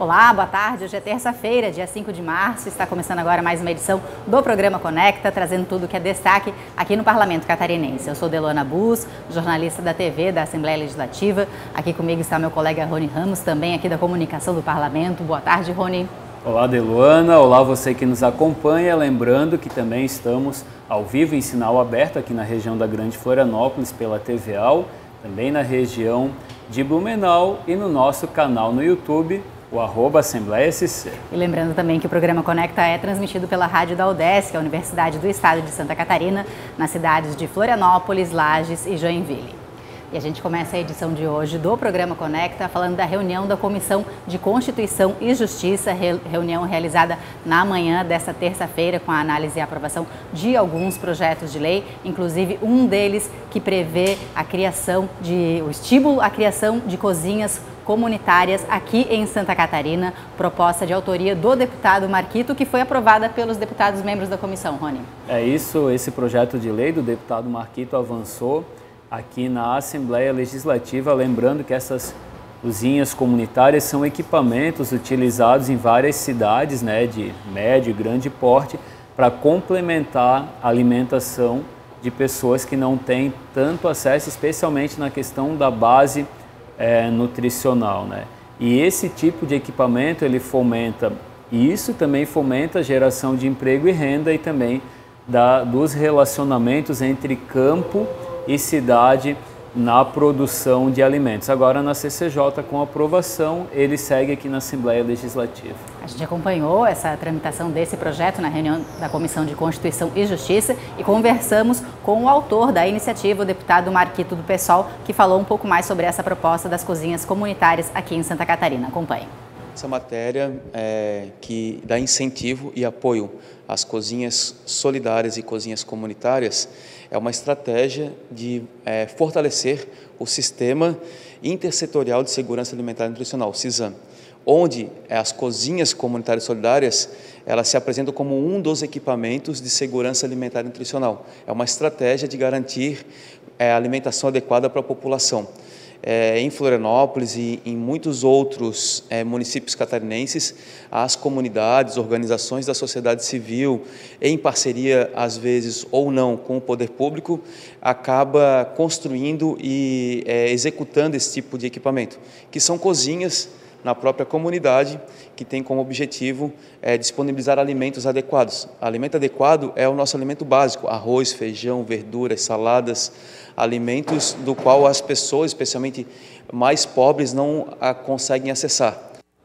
Olá, boa tarde. Hoje é terça-feira, dia 5 de março. Está começando agora mais uma edição do programa Conecta, trazendo tudo que é destaque aqui no Parlamento Catarinense. Eu sou Delona Bus, jornalista da TV da Assembleia Legislativa. Aqui comigo está meu colega Rony Ramos, também aqui da Comunicação do Parlamento. Boa tarde, Rony. Olá, Deluana. Olá, você que nos acompanha. Lembrando que também estamos ao vivo em sinal aberto aqui na região da Grande Florianópolis pela TVAL, também na região de Blumenau e no nosso canal no YouTube, o @AssembleiaSC. E lembrando também que o programa Conecta é transmitido pela Rádio da UDESC, a Universidade do Estado de Santa Catarina, nas cidades de Florianópolis, Lages e Joinville. E a gente começa a edição de hoje do programa Conecta falando da reunião da Comissão de Constituição e Justiça, reunião realizada na manhã desta terça-feira com a análise e aprovação de alguns projetos de lei, inclusive um deles que prevê o estímulo à criação de cozinhas comunitárias aqui em Santa Catarina, proposta de autoria do deputado Marquito, que foi aprovada pelos deputados membros da comissão, Rony. É isso, esse projeto de lei do deputado Marquito avançou aqui na Assembleia Legislativa, lembrando que essas cozinhas comunitárias são equipamentos utilizados em várias cidades, de médio e grande porte, para complementar a alimentação de pessoas que não têm tanto acesso, especialmente na questão da base nutricional, E esse tipo de equipamento ele fomenta, e isso também fomenta a geração de emprego e renda e também dos relacionamentos entre campo e cidade na produção de alimentos. Agora na CCJ, com aprovação, ele segue aqui na Assembleia Legislativa. A gente acompanhou essa tramitação desse projeto na reunião da Comissão de Constituição e Justiça e conversamos com o autor da iniciativa, o deputado Marquito do PSOL, que falou um pouco mais sobre essa proposta das cozinhas comunitárias aqui em Santa Catarina. Acompanhe. Essa matéria que dá incentivo e apoio às cozinhas solidárias e cozinhas comunitárias é uma estratégia de fortalecer o Sistema Intersetorial de Segurança Alimentar e Nutricional, SISAM, onde as cozinhas comunitárias solidárias elas se apresentam como um dos equipamentos de segurança alimentar e nutricional. É uma estratégia de garantir alimentação adequada para a população. Em Florianópolis e em muitos outros municípios catarinenses, as comunidades, organizações da sociedade civil, em parceria, às vezes ou não, com o poder público, acaba construindo e executando esse tipo de equipamento, que são cozinhas na própria comunidade, que tem como objetivo disponibilizar alimentos adequados. Alimento adequado é o nosso alimento básico, arroz, feijão, verduras, saladas, alimentos do qual as pessoas, especialmente mais pobres, não conseguem acessar.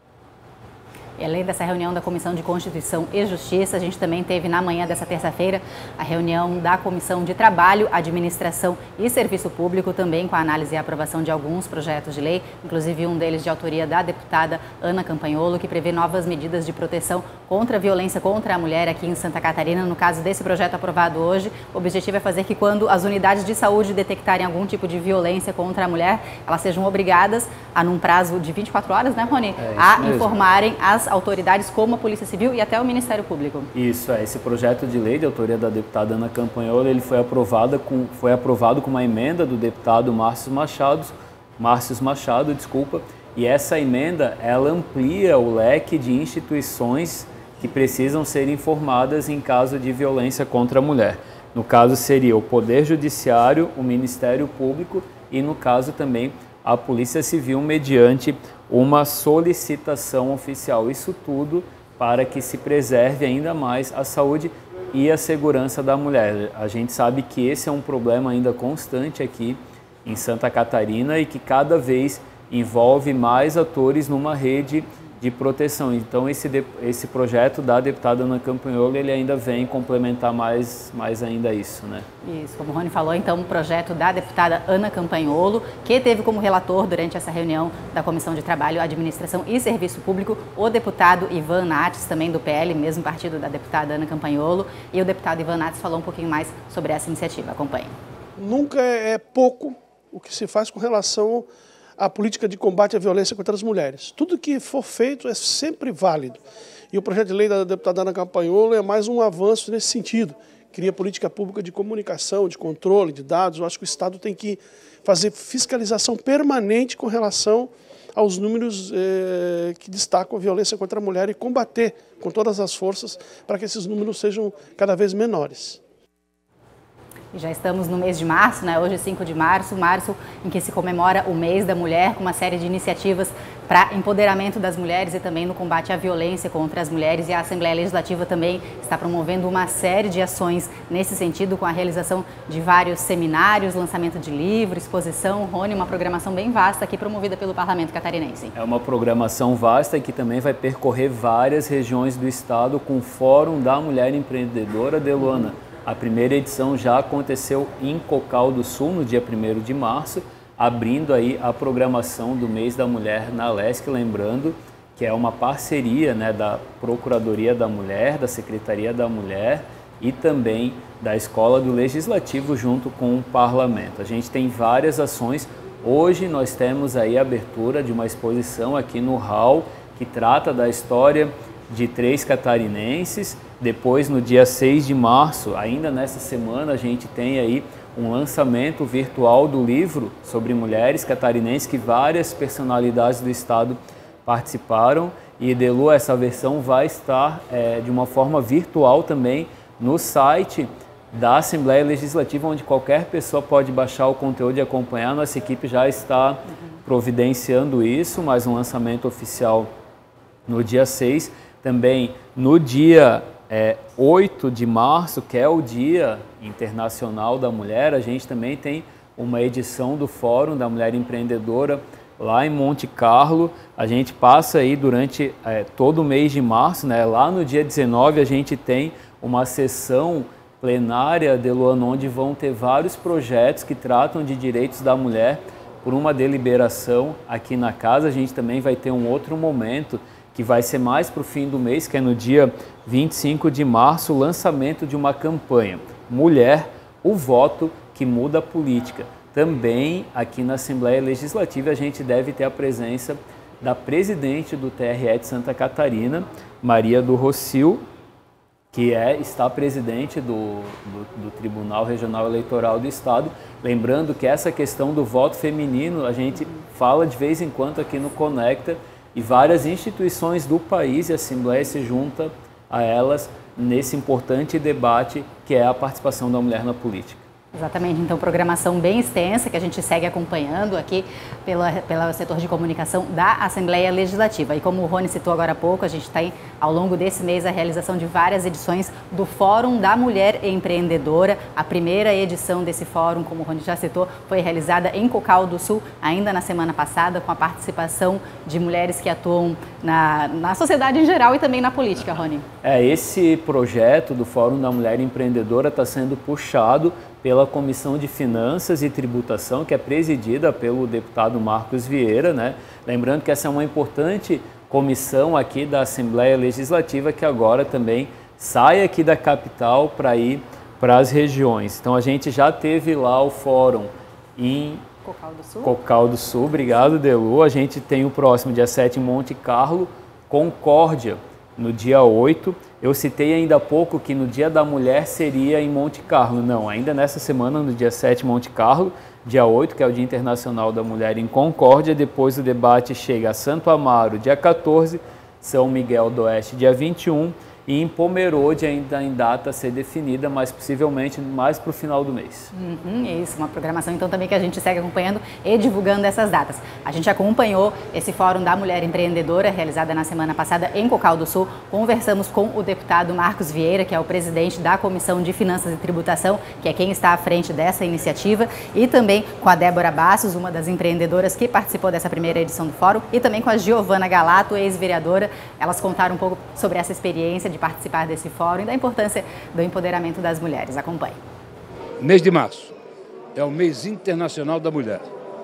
E além dessa reunião da Comissão de Constituição e Justiça, a gente também teve na manhã dessa terça-feira a reunião da Comissão de Trabalho, Administração e Serviço Público, também com a análise e aprovação de alguns projetos de lei, inclusive um deles de autoria da deputada Ana Campanholo, que prevê novas medidas de proteção contra a violência contra a mulher aqui em Santa Catarina. No caso desse projeto aprovado hoje, o objetivo é fazer que quando as unidades de saúde detectarem algum tipo de violência contra a mulher, elas sejam obrigadas a, num prazo de 24 horas, Rony? Informarem as autoridades como a Polícia Civil e até o Ministério Público. Isso, esse projeto de lei de autoria da deputada Ana Campanholo, ele foi aprovado com uma emenda do deputado Márcio Machado, e essa emenda, ela amplia o leque de instituições que precisam ser informadas em caso de violência contra a mulher. No caso seria o Poder Judiciário, o Ministério Público e no caso também a Polícia Civil mediante uma solicitação oficial. Isso tudo para que se preserve ainda mais a saúde e a segurança da mulher. A gente sabe que esse é um problema ainda constante aqui em Santa Catarina e que cada vez envolve mais atores numa rede de proteção. Então esse projeto da deputada Ana Campanholo, ele ainda vem complementar mais ainda isso, Isso, como o Rony falou, então, um projeto da deputada Ana Campanholo, que teve como relator durante essa reunião da Comissão de Trabalho, Administração e Serviço Público, o deputado Ivan Nates, também do PL, mesmo partido da deputada Ana Campanholo, e o deputado Ivan Nates falou um pouquinho mais sobre essa iniciativa. Acompanhe. Nunca é pouco o que se faz com relação à política de combate à violência contra as mulheres. Tudo que for feito é sempre válido. E o projeto de lei da deputada Ana Campanholo é mais um avanço nesse sentido. Cria política pública de comunicação, de controle de dados. Eu acho que o Estado tem que fazer fiscalização permanente com relação aos números que destacam a violência contra a mulher e combater com todas as forças para que esses números sejam cada vez menores. E já estamos no mês de março, né? Hoje 5 de março, em que se comemora o mês da mulher, com uma série de iniciativas para empoderamento das mulheres e também no combate à violência contra as mulheres. E a Assembleia Legislativa também está promovendo uma série de ações nesse sentido, com a realização de vários seminários, lançamento de livro, exposição. Rony, uma programação bem vasta aqui promovida pelo Parlamento Catarinense. É uma programação vasta e que também vai percorrer várias regiões do estado com o Fórum da Mulher Empreendedora de Luana. A primeira edição já aconteceu em Cocal do Sul, no dia 1º de março, abrindo aí a programação do Mês da Mulher na Lesc, lembrando que é uma parceria, né, da Procuradoria da Mulher, da Secretaria da Mulher e também da Escola do Legislativo junto com o Parlamento. A gente tem várias ações. Hoje nós temos aí a abertura de uma exposição aqui no hall que trata da história de 3 catarinenses. Depois, no dia 6 de março, ainda nessa semana, a gente tem aí um lançamento virtual do livro sobre mulheres catarinenses que várias personalidades do estado participaram. E, Delu, essa versão vai estar de uma forma virtual também no site da Assembleia Legislativa, onde qualquer pessoa pode baixar o conteúdo e acompanhar. Nossa equipe já está providenciando isso, mas um lançamento oficial no dia 6. Também no dia 8 de março, que é o Dia Internacional da Mulher, a gente também tem uma edição do Fórum da Mulher Empreendedora lá em Monte Carlo. A gente passa aí durante todo o mês de março, né? Lá no dia 19 a gente tem uma sessão plenária de Luana, onde vão ter vários projetos que tratam de direitos da mulher por uma deliberação aqui na casa. A gente também vai ter um outro momento que vai ser mais para o fim do mês, que é no dia 25 de março, o lançamento de uma campanha Mulher, o voto que muda a política. Também aqui na Assembleia Legislativa a gente deve ter a presença da presidente do TRE de Santa Catarina, Maria do Rocio, que está presidente do Tribunal Regional Eleitoral do Estado. Lembrando que essa questão do voto feminino a gente fala de vez em quando aqui no Conecta, e várias instituições do país e a Assembleia se junta a elas nesse importante debate que é a participação da mulher na política. Exatamente, então programação bem extensa que a gente segue acompanhando aqui pelo setor de comunicação da Assembleia Legislativa. E como o Rony citou agora há pouco, a gente tem ao longo desse mês a realização de várias edições do Fórum da Mulher Empreendedora. A primeira edição desse fórum, como o Rony já citou, foi realizada em Cocal do Sul, ainda na semana passada, com a participação de mulheres que atuam na sociedade em geral e também na política, Rony. Esse projeto do Fórum da Mulher Empreendedora está sendo puxado pela Comissão de Finanças e Tributação, que é presidida pelo deputado Marcos Vieira, né? Lembrando que essa é uma importante comissão aqui da Assembleia Legislativa, que agora também sai aqui da capital para ir para as regiões. Então a gente já teve lá o fórum em Cocal do Sul, obrigado, Delu. A gente tem o próximo dia 7 em Monte Carlo, Concórdia no dia 8. Eu citei ainda há pouco que no Dia da Mulher seria em Monte Carlo. Não, ainda nessa semana, no dia 7 em Monte Carlo, dia 8, que é o Dia Internacional da Mulher em Concórdia. Depois o debate chega a Santo Amaro, dia 14, São Miguel do Oeste, dia 21, e em Pomerode ainda em data a ser definida, mas possivelmente mais para o final do mês. Isso, uma programação então também que a gente segue acompanhando e divulgando essas datas. A gente acompanhou esse Fórum da Mulher Empreendedora, realizada na semana passada em Cocal do Sul. Conversamos com o deputado Marcos Vieira, que é o presidente da Comissão de Finanças e Tributação, que é quem está à frente dessa iniciativa, e também com a Débora Bastos, uma das empreendedoras que participou dessa primeira edição do Fórum, e também com a Giovana Galato, ex-vereadora. Elas contaram um pouco sobre essa experiência de participar desse fórum e da importância do empoderamento das mulheres. Acompanhe. Mês de março é o mês internacional da mulher.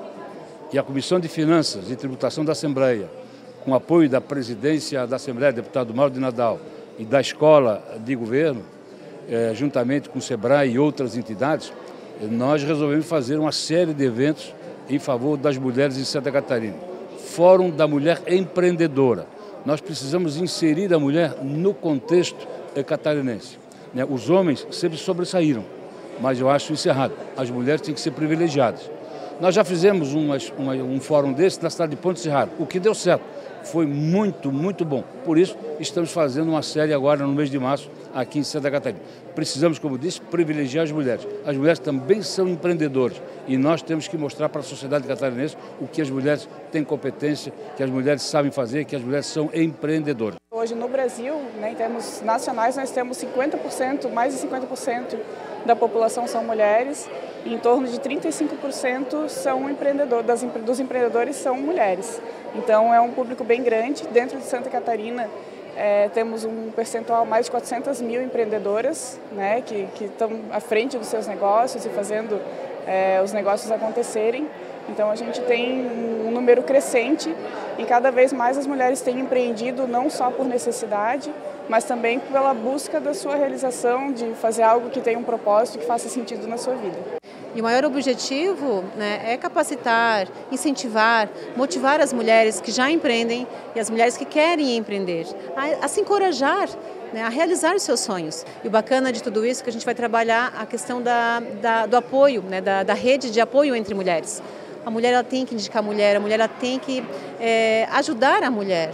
E a Comissão de Finanças e Tributação da Assembleia, com apoio da presidência da Assembleia, deputado Mauro de Nadal, e da Escola de Governo, juntamente com o SEBRAE e outras entidades, nós resolvemos fazer uma série de eventos em favor das mulheres em Santa Catarina. Fórum da Mulher Empreendedora. Nós precisamos inserir a mulher no contexto catarinense. Os homens sempre sobressaíram, mas eu acho isso errado. As mulheres têm que ser privilegiadas. Nós já fizemos um fórum desse na cidade de Ponte Serrada, o que deu certo. Foi muito, muito bom. Por isso, estamos fazendo uma série agora no mês de março, aqui em Santa Catarina. Precisamos, como disse, privilegiar as mulheres. As mulheres também são empreendedoras e nós temos que mostrar para a sociedade catarinense o que as mulheres têm competência, que as mulheres sabem fazer, que as mulheres são empreendedoras. Hoje no Brasil, né, em termos nacionais, nós temos 50%, mais de 50% da população são mulheres, e em torno de 35% são dos empreendedores são mulheres. Então é um público bem grande. Dentro de Santa Catarina temos um percentual mais de 400 mil empreendedoras, né, que estão à frente dos seus negócios e fazendo os negócios acontecerem. Então a gente tem um número crescente e cada vez mais as mulheres têm empreendido não só por necessidade, mas também pela busca da sua realização, de fazer algo que tenha um propósito, que faça sentido na sua vida. E o maior objetivo, né, é capacitar, incentivar, motivar as mulheres que já empreendem e as mulheres que querem empreender, a se encorajar, né, a realizar os seus sonhos. E o bacana de tudo isso é que a gente vai trabalhar a questão do apoio, né, da rede de apoio entre mulheres. A mulher ela tem que indicar a mulher ela tem que ajudar a mulher.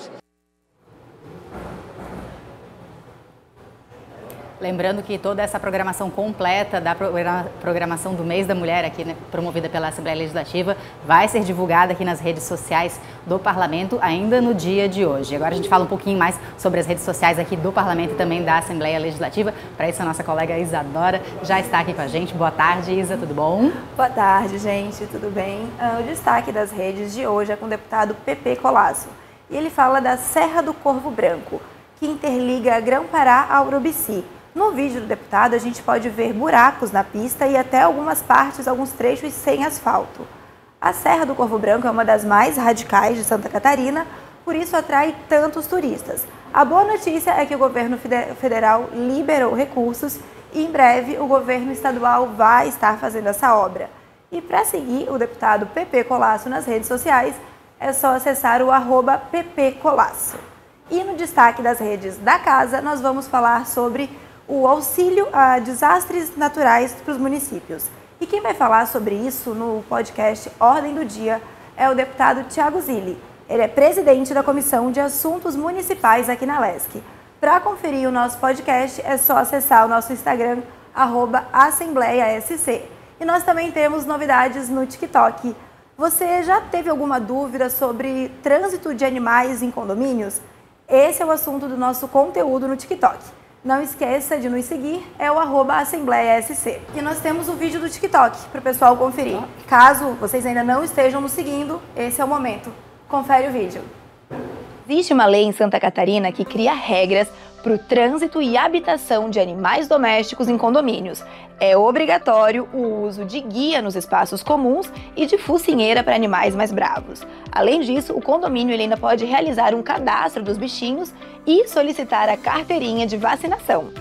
Lembrando que toda essa programação completa da programação do Mês da Mulher, aqui, né, promovida pela Assembleia Legislativa, vai ser divulgada aqui nas redes sociais do Parlamento ainda no dia de hoje. Agora a gente fala um pouquinho mais sobre as redes sociais aqui do Parlamento e também da Assembleia Legislativa. Para isso a nossa colega Isadora já está aqui com a gente. Boa tarde, Isa, tudo bom? Boa tarde, gente, tudo bem? O destaque das redes de hoje é com o deputado Pepe Colasso. E ele fala da Serra do Corvo Branco, que interliga Grão-Pará a Urubici. No vídeo do deputado, a gente pode ver buracos na pista e até algumas partes, alguns trechos sem asfalto. A Serra do Corvo Branco é uma das mais radicais de Santa Catarina, por isso atrai tantos turistas. A boa notícia é que o governo federal liberou recursos e em breve o governo estadual vai estar fazendo essa obra. E para seguir o deputado Pepe Colasso nas redes sociais, é só acessar o @ppcolasso. E no destaque das redes da casa, nós vamos falar sobre o auxílio a desastres naturais para os municípios. E quem vai falar sobre isso no podcast Ordem do Dia é o deputado Thiago Zilli. Ele é presidente da Comissão de Assuntos Municipais aqui na LESC. Para conferir o nosso podcast, é só acessar o nosso Instagram, @AssembleiaSC. E nós também temos novidades no TikTok. Você já teve alguma dúvida sobre trânsito de animais em condomínios? Esse é o assunto do nosso conteúdo no TikTok. Não esqueça de nos seguir, é o @AssembleiaSC. E nós temos o vídeo do TikTok para o pessoal conferir. Caso vocês ainda não estejam nos seguindo, esse é o momento. Confere o vídeo. Existe uma lei em Santa Catarina que cria regras para o trânsito e habitação de animais domésticos em condomínios. É obrigatório o uso de guia nos espaços comuns e de focinheira para animais mais bravos. Além disso, o condomínio ainda pode realizar um cadastro dos bichinhos e solicitar a carteirinha de vacinação.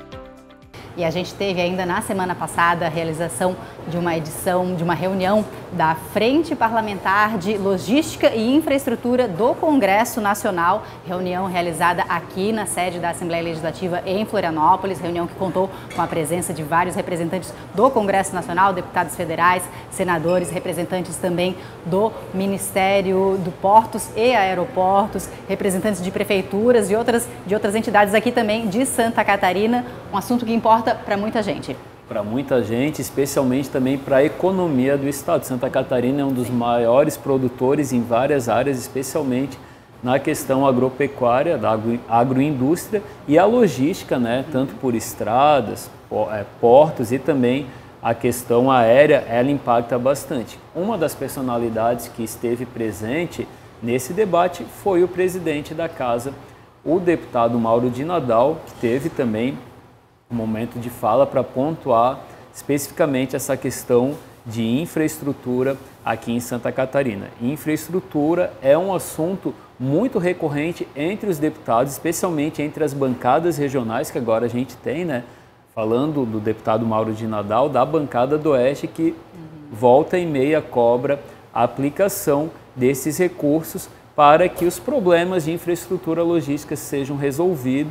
E a gente teve ainda na semana passada a realização de uma reunião da Frente Parlamentar de Logística e Infraestrutura do Congresso Nacional, reunião realizada aqui na sede da Assembleia Legislativa em Florianópolis, reunião que contou com a presença de vários representantes do Congresso Nacional, deputados federais, senadores, representantes também do Ministério do Portos e Aeroportos, representantes de prefeituras e de outras entidades aqui também de Santa Catarina, um assunto que importa para muita gente. Para muita gente, especialmente também para a economia do estado. Santa Catarina é um dos maiores produtores em várias áreas, especialmente na questão agropecuária, da agroindústria e a logística, né? Tanto por estradas, portos e também a questão aérea, ela impacta bastante. Uma das personalidades que esteve presente nesse debate foi o presidente da casa, o deputado Mauro de Nadal, que teve também um momento de fala para pontuar especificamente essa questão de infraestrutura aqui em Santa Catarina. Infraestrutura é um assunto muito recorrente entre os deputados, especialmente entre as bancadas regionais que agora a gente tem, né? Falando do deputado Mauro de Nadal, da bancada do Oeste, que volta e meia cobra a aplicação desses recursos para que os problemas de infraestrutura logística sejam resolvidos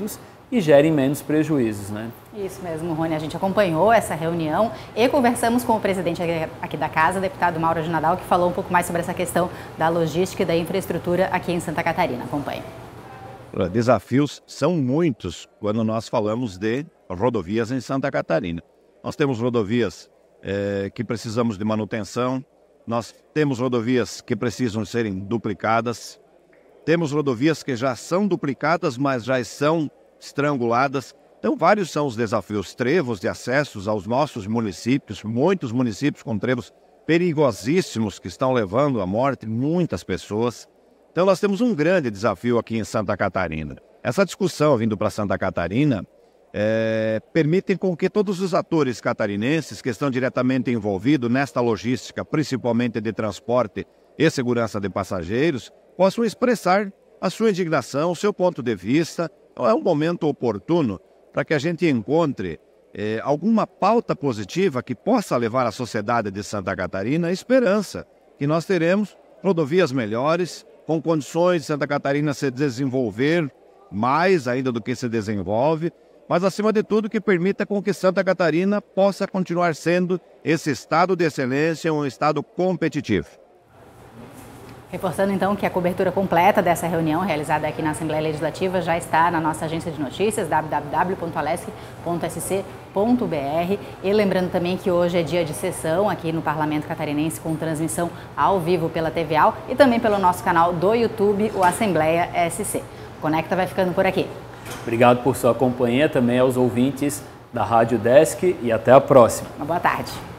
e gerem menos prejuízos, né? Isso mesmo, Rony. A gente acompanhou essa reunião e conversamos com o presidente aqui da casa, deputado Mauro de Nadal, que falou um pouco mais sobre essa questão da logística e da infraestrutura aqui em Santa Catarina. Acompanhe. Desafios são muitos quando nós falamos de rodovias em Santa Catarina. Nós temos rodovias que precisamos de manutenção, nós temos rodovias que precisam serem duplicadas, temos rodovias que já são duplicadas, mas já são estranguladas. Então, vários são os desafios, trevos de acessos aos nossos municípios, muitos municípios com trevos perigosíssimos que estão levando à morte muitas pessoas. Então, nós temos um grande desafio aqui em Santa Catarina. Essa discussão vindo para Santa Catarina permite com que todos os atores catarinenses que estão diretamente envolvidos nesta logística, principalmente de transporte e segurança de passageiros, possam expressar a sua indignação, o seu ponto de vista. Então, é um momento oportuno para que a gente encontre alguma pauta positiva que possa levar à sociedade de Santa Catarina a esperança que nós teremos rodovias melhores, com condições de Santa Catarina se desenvolver mais ainda do que se desenvolve, mas acima de tudo que permita com que Santa Catarina possa continuar sendo esse estado de excelência, um estado competitivo. Reforçando então que a cobertura completa dessa reunião realizada aqui na Assembleia Legislativa já está na nossa agência de notícias, www.alesc.sc.br. E lembrando também que hoje é dia de sessão aqui no Parlamento Catarinense com transmissão ao vivo pela TVAL e também pelo nosso canal do YouTube, o Assembleia SC. O Conecta vai ficando por aqui. Obrigado por sua companhia, também aos ouvintes da Rádio Desk e até a próxima. Uma boa tarde.